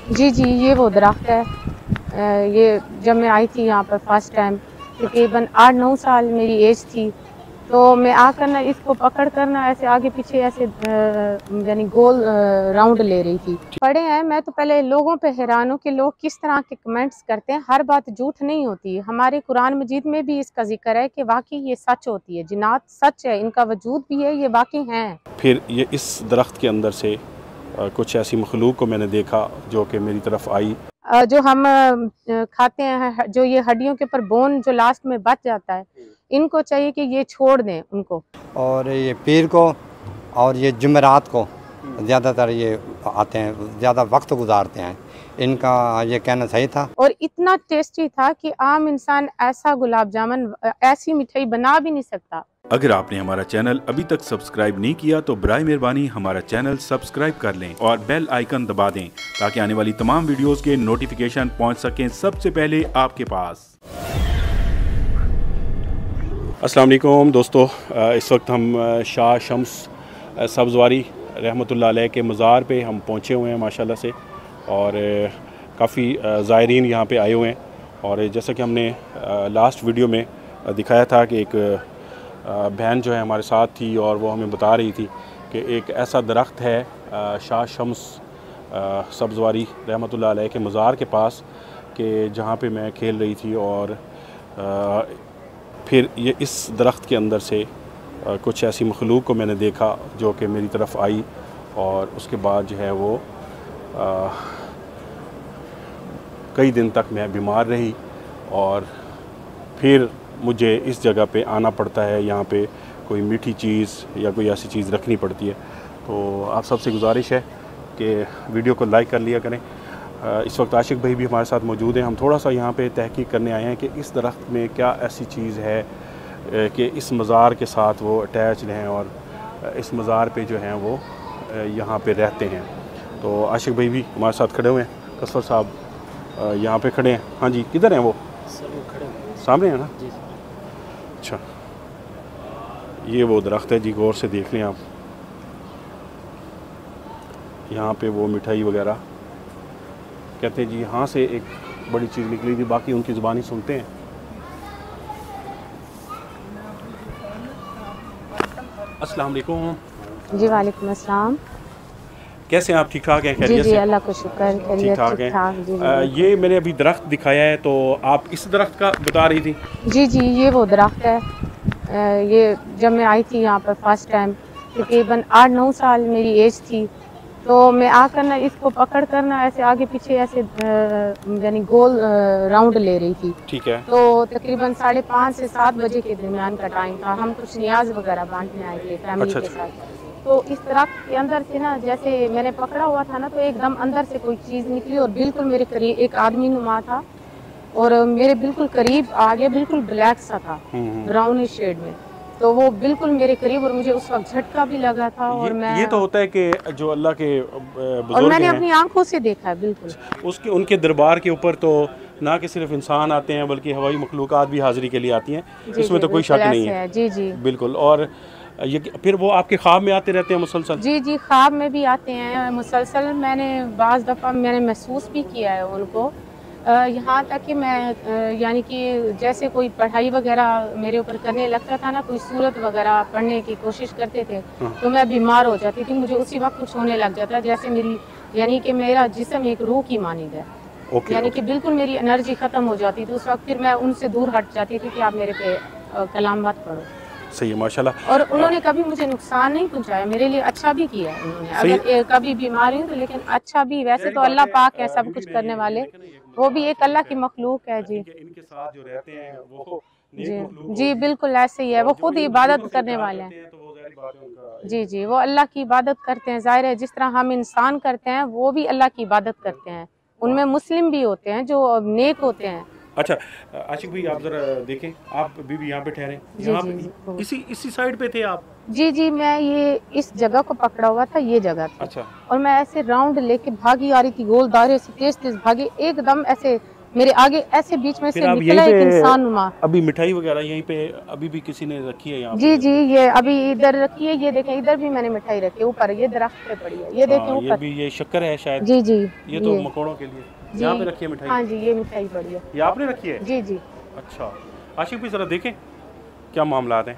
जी, जी, ये वो दरख्त है। ये जब मैं आई थी यहाँ पर फर्स्ट टाइम, अच्छा। तकरीबन 8-9 साल मेरी एज थी, तो मैं आकर ना इसको पकड़ कर ना ऐसे आगे-पीछे ऐसे यानी गोल राउंड ले रही थी। पढ़े हैं, मैं तो पहले लोगों पे हैरान हूँ कि लोग किस तरह के कमेंट्स करते हैं, हर बात झूठ नहीं होती। हमारे कुरान मजीद में भी इसका ज़िक्र है कि वाक़ई ये सच होती है, जिन्नात सच है, इनका वजूद भी है, ये वाक़ई हैं। फिर ये इस दरख्त के अंदर से कुछ ऐसी मखलूक को मैंने देखा जो कि मेरी तरफ आई। जो हम खाते हैं, जो ये हड्डियों के ऊपर बोन जो लास्ट में बच जाता है, इनको चाहिए कि ये छोड़ दें उनको। और ये पीर को और ये जुमेरात को ज़्यादातर ये आते हैं, ज़्यादा वक्त गुजारते हैं। इनका ये कहना सही था। और इतना टेस्टी था कि आम इंसान ऐसा गुलाब जामुन ऐसी मिठाई बना भी नहीं सकता। अगर आपने हमारा चैनल अभी तक सब्सक्राइब नहीं किया तो बराए मेहरबानी हमारा चैनल सब्सक्राइब कर लें और बेल आइकन दबा दें ताकि आने वाली तमाम वीडियोस के नोटिफिकेशन पहुंच सकें सबसे पहले आपके पास। अस्सलाम वालेकुम दोस्तों, इस वक्त हम शाह शम्स सब्ज़वारी रहमतुल्लाह अलैह के मज़ार पे हम पहुँचे हुए हैं माशाल्लाह से। और काफ़ी ज़ायरीन यहाँ पे आए हुए हैं। और जैसा कि हमने लास्ट वीडियो में दिखाया था कि एक बहन जो है हमारे साथ थी और वो हमें बता रही थी कि एक ऐसा दरख्त है शाह शम्स सब्ज़वारी रहमतुल्लाह अलैह के मज़ार के पास कि जहाँ पे मैं खेल रही थी। और फिर ये इस दरख्त के अंदर से कुछ ऐसी मखलूक को मैंने देखा जो कि मेरी तरफ आई। और उसके बाद जो है वो कई दिन तक मैं बीमार रही और फिर मुझे इस जगह पे आना पड़ता है। यहाँ पे कोई मीठी चीज़ या कोई ऐसी चीज़ रखनी पड़ती है। तो आप सबसे गुजारिश है कि वीडियो को लाइक कर लिया करें। इस वक्त आशिक भाई भी हमारे साथ मौजूद हैं। हम थोड़ा सा यहाँ पे तहकीक करने आए हैं कि इस दरख्त में क्या ऐसी चीज़ है कि इस मज़ार के साथ वो अटैच्ड हैं और इस मज़ार पे जो हैं वो यहाँ पे रहते हैं। तो आशिक भाई भी हमारे साथ खड़े हुए हैं। कसफर साहब यहाँ पे खड़े हैं। हाँ जी, किधर हैं वो? सामने है ना? अच्छा, ये वो दरख्त है जी, गौर से देख लें आप। यहाँ पे वो मिठाई वगैरह कहते हैं जी, यहाँ से एक बड़ी चीज़ निकली थी, बाकी उनकी ज़ुबानी सुनते हैं। अस्सलाम वालेकुम। जी, वालेकुम अस्सलाम। कैसे हैं आप? ठीक ठाक हैं? जी, खैरियत जी, से? अल्लाह का शुक्र, ठीक ठाक ठीक-ठाक। जी, हैं। जी, ये मैंने अभी दरख्त दिखाया है, तो आप इस दरख्त का बता रही थी? जी, जी, ये वो दरख्त है। ये जब मैं आई थी यहाँ पर फर्स्ट टाइम, तकरीबन 8-9 साल मेरी एज थी, तो मैं आकर ना इसको पकड़ कर ना ऐसे आगे-पीछे ऐसे यानी गोल राउंड ले रही थी। ठीक है। तो तकरीबन 5:30 से 7 बजे के दरमियान का टाइम था। हम कुछ नियाज़ वगैरह बाँटने आए थे फैमिली अच्छा के अच्छा। साथ। तो इस दरख्त के अंदर से ना जैसे मैंने पकड़ा हुआ था ना, तो एकदम अंदर से कोई चीज़ निकली और बिल्कुल मेरे करीब एक आदमी नुमा था और मेरे बिल्कुल करीब आगे बिल्कुल ब्लैक सा था, ब्राउनिश शेड में। तो वो बिल्कुल मेरे करीब और मुझे उस वक्त झटका भी लगा था और ये तो होता है कि जो अल्लाह के और बुजुर्ग मैंने हैं अपनी आंखों से देखा है बिल्कुल। उसके उनके दरबार के ऊपर तो ना कि सिर्फ इंसान आते हैं बल्कि हवाई मखलूक़ात भी हाज़िरी के लिए आती हैं। जी, इसमें जी, तो कोई बिल्कुल शक नहीं ऐसे है। जी, जी। बिल्कुल। और ये फिर वो आपके ख्वाब में आते रहते हैं मुसलसल? जी, जी, ख्वाब में भी आते हैं मुसलसल। मैंने बाज़ दफ़ा मैंने महसूस भी किया है उनको। यहाँ तक कि मैं यानी कि जैसे कोई पढ़ाई वगैरह मेरे ऊपर करने लगता था ना, कोई सूरत वगैरह पढ़ने की कोशिश करते थे, तो मैं बीमार हो जाती थी। मुझे उसी वक्त कुछ होने लग जाता जैसे मेरी यानी कि मेरा जिस्म एक रूह की मानिंद है। यानी कि बिल्कुल मेरी एनर्जी ख़त्म हो जाती थी उस वक्त। फिर मैं उनसे दूर हट जाती थी कि आप मेरे पे कलाम मत पढ़ो। सही है माशाल्लाह। और उन्होंने कभी मुझे नुकसान नहीं पहुंचाया, मेरे लिए अच्छा भी किया है उन्होंने। अगर कभी बीमारी हूँ तो लेकिन अच्छा भी, वैसे तो अल्लाह पाक है सब कुछ करने वाले, वो भी एक अल्लाह की मखलूक है। जी, इनके साथ जो रहते हैं वो जी, नेक मखलूक जी, होती हैं बिल्कुल ऐसे ही है। और वो जो खुद इन इबादत मखलूकों से करने प्यार वाले करते हैं। हैं तो वो ज़ाहिर बात है उनका जी, जी, वो अल्लाह की इबादत करते हैं। ज़ाहिर है जिस तरह हम इंसान करते हैं वो भी अल्लाह की इबादत करते हैं। उनमें मुस्लिम भी होते हैं जो नेक होते हैं। अच्छा। आशिक भाई आप ज़रा देखें, आप भी यहाँ पे ठहरे। जी, यहाँ जी, पे इसी साइड पे थे आप? जी, जी, मैं ये इस जगह को पकड़ा हुआ था, ये जगह थी। अच्छा। और मैं ऐसे राउंड लेके भागी आ रही थी, गोल दायरे से तेज़-तेज़ भागी, एकदम ऐसे मेरे आगे ऐसे बीच में से फिर आप निकला यहीं एक पे इंसान नुमा। अभी मिठाई वगैरह यहीं पे अभी भी किसी ने रखी है यहाँ जी पे? जी, ये अभी इधर रखी है, ये देखें इधर भी मैंने मिठाई रखी है ऊपर, ये दरख्त पे पड़ी है, ये देखें हाँ, ये ऊपर। भी ये शक्कर है शायद। जी जी, ये तो मकोड़ों के लिए जी यहाँ पे रखी है मिठाई। हाँ जी, ये मिठाई पड़ी है। ये आपने रखी है? जी जी। अच्छा, आशिक भी ज़रा देखें क्या मामला हैं।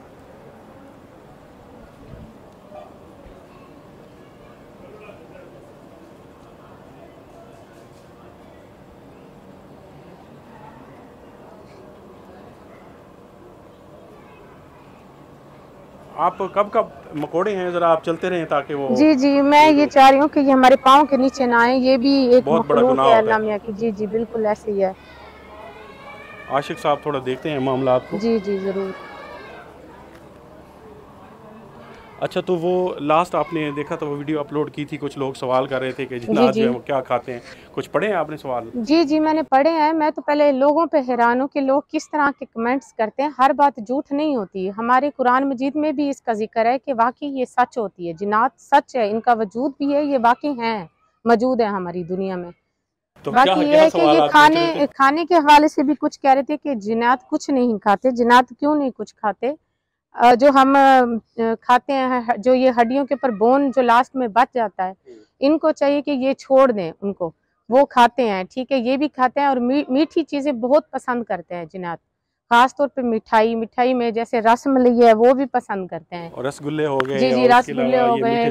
आप कब मकोड़े हैं, ज़रा आप चलते रहें ताकि वो। जी जी, मैं ये चाह रही हूँ कि ये हमारे पाँव के नीचे ना आए, ये भी एक बहुत बड़ा मखलूक गुनाह है होता अल्लाह है। मियां की। जी जी, बिल्कुल ऐसे ही है। आशिक साहब थोड़ा देखते हैं मामला आपको। जी जी ज़रूर। अच्छा, तो वो लास्ट आपने देखा था वो वीडियो अपलोड की थी, कुछ लोग सवाल कर रहे थे कि जिन्नात जो है वो क्या खाते हैं, कुछ पढ़े हैं आपने सवाल? जी जी, मैंने पढ़े हैं। मैं तो पहले लोगों पे हैरान हूँ कि लोग किस तरह के कमेंट्स करते हैं। हर बात झूठ नहीं होती। हमारे कुरान मजीद में भी इसका जिक्र है कि वाकई ये सच होती है, जिन्नात सच है, इनका वजूद भी है, ये वाकई हैं, मौजूद है हमारी दुनिया में। तो बाकी क्या ये है कि सवाल ये आप पूछ रहे थे? खाने के हवाले से भी कुछ कह रहे थे कि जिन्नात कुछ नहीं खाते। जिन्नात क्यों नहीं कुछ खाते? जो हम खाते हैं, जो ये हड्डियों के ऊपर बोन जो लास्ट में बच जाता है, इनको चाहिए कि ये छोड़ दें उनको, वो खाते हैं, ठीक है, ये भी खाते हैं। और मीठी चीज़ें बहुत पसंद करते हैं जिन्नात, खास तौर पे मिठाई में जैसे रसमलाई है वो भी पसंद करते हैं। और रसगुल्ले हो गए? जी जी, रसगुल्ले हो गए,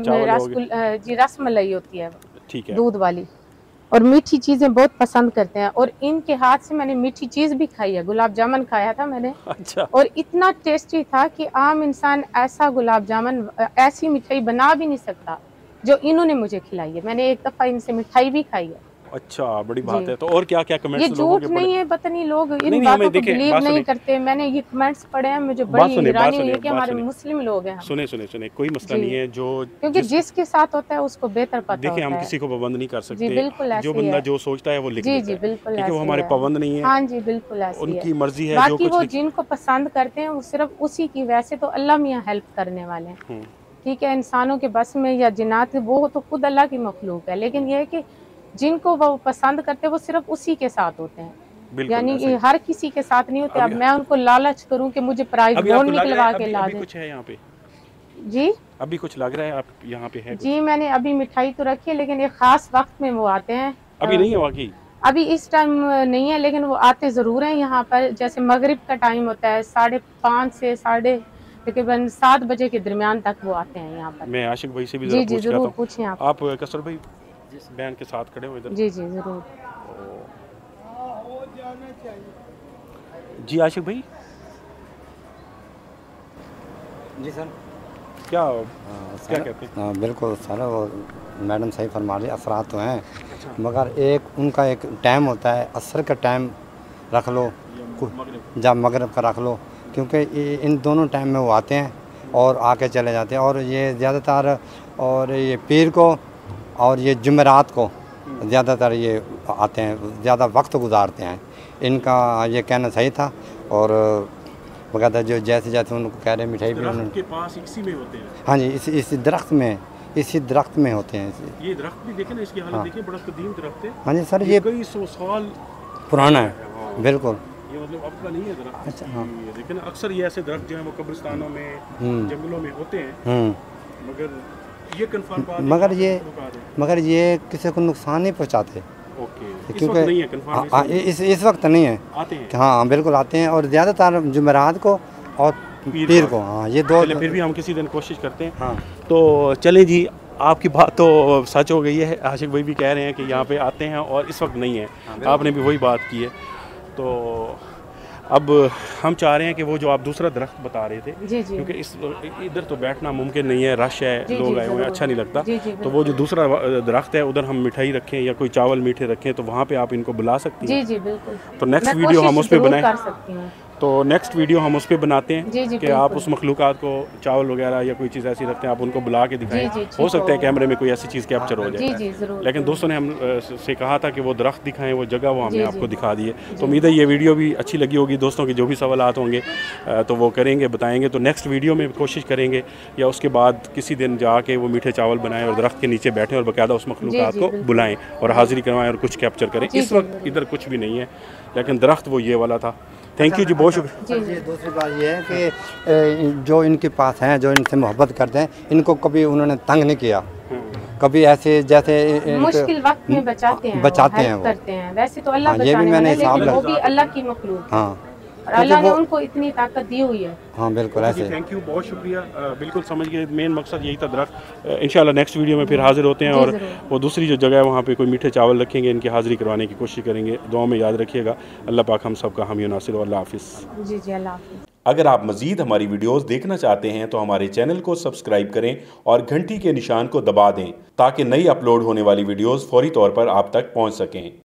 जी रसमलाई होती है, ठीक है, दूध वाली। और मीठी चीज़ें बहुत पसंद करते हैं। और इनके हाथ से मैंने मीठी चीज़ भी खाई है, गुलाब जामुन खाया था मैंने। अच्छा। और इतना टेस्टी था कि आम इंसान ऐसा गुलाब जामुन, ऐसी मिठाई बना भी नहीं सकता जो इन्होंने मुझे खिलाई है। मैंने एक दफ़ा इनसे मिठाई भी खाई है। अच्छा, बड़ी बात है। तो और क्या क्या कमेंट्स ये लोगों झूठ के नहीं है, पता नहीं लोग इन बातों को बिलीव नहीं करते। मैंने ये कमेंट्स पढ़े हैं, मुझे बड़ी हैरानी हुई है कि हमारे मुस्लिम लोग हैं। सुने, कोई मसला नहीं है, जो क्योंकि जिसके साथ होता है उसको बेहतर पता होता है। देखिए, हम किसी को पाबंद नहीं कर सकते। बिल्कुल, जो बंदा जो सोचता है वो लिख देता है। जी बिल्कुल, क्योंकि वो हमारे पाबंद नहीं है। हाँ जी, बिल्कुल ऐसी उनकी मर्जी है। बाकी वो जिनको पसंद करते हैं वो सिर्फ उसी की, वैसे तो अल्लाह मियां हेल्प करने वाले हैं, ठीक है। इंसानों के बस में या जिन्नात, वो तो खुद अल्लाह की मखलूक है। लेकिन ये है कि जिनको वो पसंद करते हैं वो सिर्फ उसी के साथ होते हैं, यानी कि हर किसी के साथ नहीं होते। अब मैं उनको लालच करूं कि मुझे प्राइज बोर्ड निकलवा के ला दें। कुछ है यहाँ पे? जी, अभी कुछ लग रहा है आप यहाँ पे है? जी, मैंने अभी मिठाई तो रखी है, लेकिन एक खास वक्त में वो आते हैं। अभी नहीं है वाकई? अभी इस टाइम नहीं है, लेकिन वो आते ज़रूर हैं यहाँ पर। जैसे मगरिब का टाइम होता है, 5:30 से तकरीबन 7 बजे के दरमियान तक वो आते हैं यहाँ पर। मैं आशिक भाई से भी जी जरूर पूछें आप कसर भाई जिस बहन के साथ खड़े हो इधर। जी जरूर। जी आशिक भाई। जी सर, क्या कहते हैं? बिल्कुल सर, वो मैडम सही फरमा रही, असरात तो हैं, मगर एक उनका एक टाइम होता है, असर का टाइम रख लो, जब मगरिब का रख लो, क्योंकि इन दोनों टाइम में वो आते हैं और आके चले जाते हैं। और ये ज़्यादातर, और ये पीर को और ये जुमेरात को ज़्यादातर ये आते हैं, ज़्यादा वक्त गुजारते हैं। इनका ये कहना सही था। और बकायदा जो जैसे जैसे उनको कह रहे मिठाई भी उनके पास इसी में होते हैं। हाँ जी, इस दरख्त में, इसी दरख्त में होते हैं। ये दरख्त भी देखें ना, इसकी हालत देखिए, बड़ा कदीम दरख्त है। हाँ जी सर, ये कई 100 साल पुराना है, बिल्कुल। ये मतलब अब का नहीं है दरख्त। अच्छा, हाँ। लेकिन अक्सर ये ऐसे दरख्त जो है वो कब्रिस्तानों में, जंगलों में होते हैं। मगर ये कंफर्म बात, मगर ये किसी को नुकसान नहीं पहुंचाते। ओके, क्योंकि इस वक्त नहीं है, आते हैं। हाँ बिल्कुल आते हैं। और ज़्यादातर जुमेरात को और पीर को, हाँ ये दो। फिर भी हम किसी दिन कोशिश करते हैं। हाँ, तो चलें जी, आपकी बात तो सच हो गई है। आशिक भाई भी कह रहे हैं कि यहाँ पे आते हैं और इस वक्त नहीं है। आपने भी वही बात की है। तो अब हम चाह रहे हैं कि वो जो आप दूसरा दरख्त बता रहे थे, क्योंकि इस इधर तो बैठना मुमकिन नहीं है, रश है, लोग आए हुए हैं, अच्छा नहीं लगता। तो वो जो दूसरा दरख्त है उधर हम मिठाई रखें या कोई चावल मीठे रखें, तो वहाँ पे आप इनको बुला सकती हैं। जी बिल्कुल। तो नेक्स्ट वीडियो हम उस पर बनाएं। तो नेक्स्ट वीडियो हम उस पर बनाते हैं जी, कि आप उस मखलूक़ात को चावल वगैरह या कोई चीज़ ऐसी रखते हैं, आप उनको बुला के दिखाएं। हो सकता है कैमरे में कोई ऐसी चीज़ कैप्चर हो जाए। लेकिन दोस्तों ने हम से कहा था कि वो दरख्त दिखाएं, वो जगह वो हमने आपको दिखा दी है। तो उम्मीद है ये वीडियो भी अच्छी लगी होगी। दोस्तों के जो भी सवालात होंगे तो वो करेंगे, बताएंगे। तो नेक्स्ट वीडियो में कोशिश करेंगे या उसके बाद किसी दिन जाके वो मीठे चावल बनाएं और दरख्त के नीचे बैठें और बाकायदा उस मखलूक़ात को बुलाएं और हाज़िरी करवाएं और कुछ कैप्चर करें। इस वक्त इधर कुछ भी नहीं है, लेकिन दरख्त वो ये वाला था। थैंक यू जी, बहुत शुक्रिया। जी, दूसरी बात ये है कि जो इनके पास हैं, जो इनसे मोहब्बत करते हैं, इनको कभी उन्होंने तंग नहीं किया। कभी ऐसे जैसे मुश्किल वक्त में बचाते हैं वो करते हैं। वैसे तो अल्लाह ये भी मैंने हिसाब लेकिन वो भी अल्लाह की मखलूक है। हाँ, और अल्लाह ने उनको इतनी ताकत दी हुई है। हाँ बिल्कुल ऐसे। थैंक यू, बहुत शुक्रिया। बिल्कुल समझ गए, मेन मकसद यही था दरख्त। इंशाल्लाह नेक्स्ट वीडियो में फिर हाजिर होते हैं और वो दूसरी जो जगह है वहाँ पे कोई मीठे चावल रखेंगे, इनकी हाजिरी करवाने की कोशिश करेंगे। दुआ में याद रखिएगा। अल्लाह पाक हम सबका हामी नासिर। अल्लाह हाफिज़। जी जी, अल्लाह हाफिज़। अगर आप मज़ीद हमारी वीडियोस देखना चाहते हैं तो हमारे चैनल को सब्सक्राइब करें और घंटी के निशान को दबा दें ताकि नई अपलोड होने वाली वीडियोस फौरी तौर पर आप तक पहुंच सकें।